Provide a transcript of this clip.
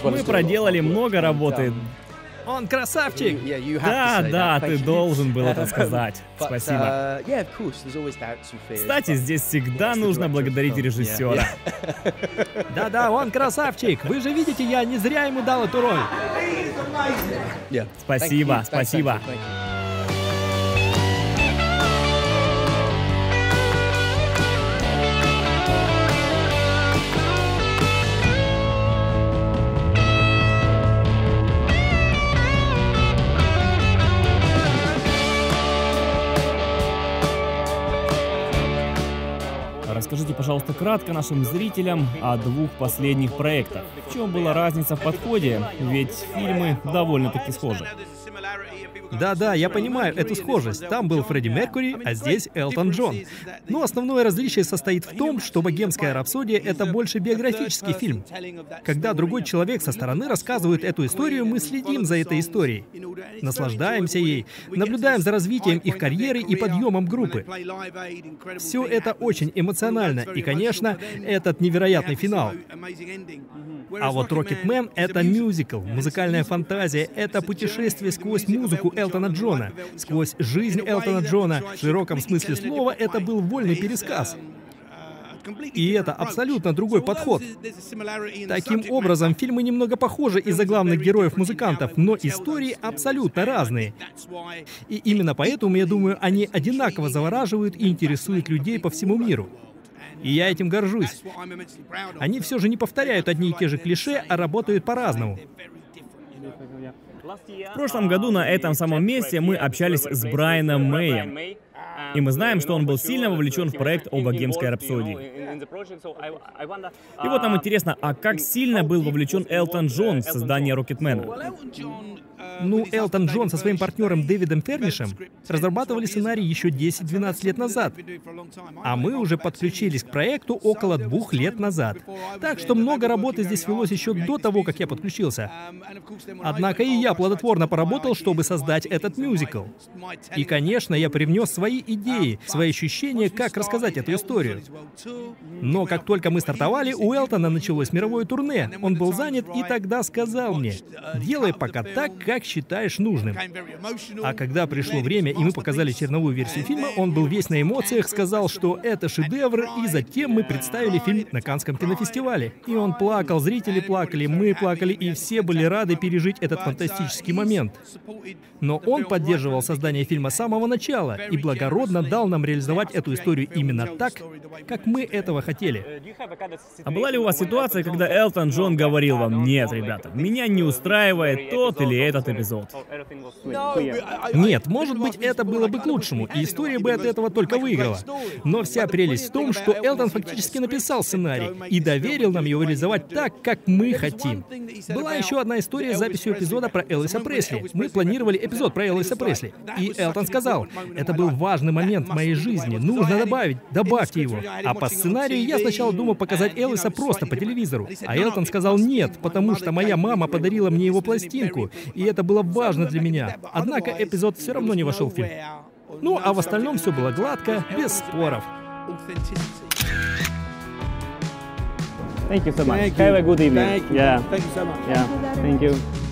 Мы проделали много работы. Он красавчик! Да, ты должен был это сказать. Спасибо. Кстати, здесь всегда нужно благодарить режиссера. Да, он красавчик! Вы же видите, я не зря ему дал эту роль. Спасибо. Расскажите, пожалуйста, кратко нашим зрителям о двух последних проектах. В чем была разница в подходе? Ведь фильмы довольно-таки схожи. Да, я понимаю эту схожесть. Там был Фредди Меркьюри, а здесь Элтон Джон. Но основное различие состоит в том, что «Богемская рапсодия» — это больше биографический фильм. Когда другой человек со стороны рассказывает эту историю, мы следим за этой историей, наслаждаемся ей, наблюдаем за развитием их карьеры и подъемом группы. Все это очень эмоционально, и, конечно, этот невероятный финал. А вот «Рокетмен» — это мюзикл, музыкальная фантазия, это путешествие сквозь музыку Элтона Джона, сквозь жизнь Элтона Джона. В широком смысле слова это был вольный пересказ. И это абсолютно другой подход. Таким образом, фильмы немного похожи из-за главных героев-музыкантов, но истории абсолютно разные. И именно поэтому, я думаю, они одинаково завораживают и интересуют людей по всему миру. И я этим горжусь. Они все же не повторяют одни и те же клише, а работают по-разному. В прошлом году на этом самом месте мы общались с Брайаном Мэем. И мы знаем, что он был сильно вовлечен в проект о «Богемской рапсодии». И вот нам интересно, а как сильно был вовлечен Элтон Джон в создание «Рокетмена»? Ну, Элтон Джон со своим партнером Дэвидом Фернишем разрабатывали сценарий еще 10-12 лет назад. А мы уже подключились к проекту около 2 лет назад. Так что много работы здесь велось еще до того, как я подключился. Однако и я плодотворно поработал, чтобы создать этот мюзикл. И, конечно, я привнес свои идеи, свои ощущения, как рассказать эту историю. Но как только мы стартовали, у Элтона началось мировое турне. Он был занят и тогда сказал мне: «Делай пока так, как считаешь нужным». А когда пришло время, и мы показали черновую версию фильма, он был весь на эмоциях, сказал, что это шедевр, и затем мы представили фильм на Каннском кинофестивале. И он плакал, зрители плакали, мы плакали, и все были рады пережить этот фантастический момент. Но он поддерживал создание фильма с самого начала и благородно дал нам реализовать эту историю именно так, как мы этого хотели. А была ли у вас ситуация, когда Элтон Джон говорил вам: «Нет, ребята, меня не устраивает тот или этот эпизод»? Нет, может быть, это было бы к лучшему, и история бы от этого только выиграла. Но вся прелесть в том, что Элтон фактически написал сценарий и доверил нам его реализовать так, как мы хотим. Была еще одна история с записью эпизода про Элвиса Пресли. Мы планировали эпизод про Элвиса Пресли, и Элтон сказал: «Это был важный момент в моей жизни, нужно добавить, добавьте его». А по сценарию я сначала думал показать Элвиса просто по телевизору, а Элтон сказал: «Нет, потому что моя мама подарила мне его пластинку, и это было важно для меня». Однако эпизод все равно не вошел в фильм. Ну, а в остальном все было гладко, без споров. Thank you so much. Have a good evening. Thank you so much. Thank you.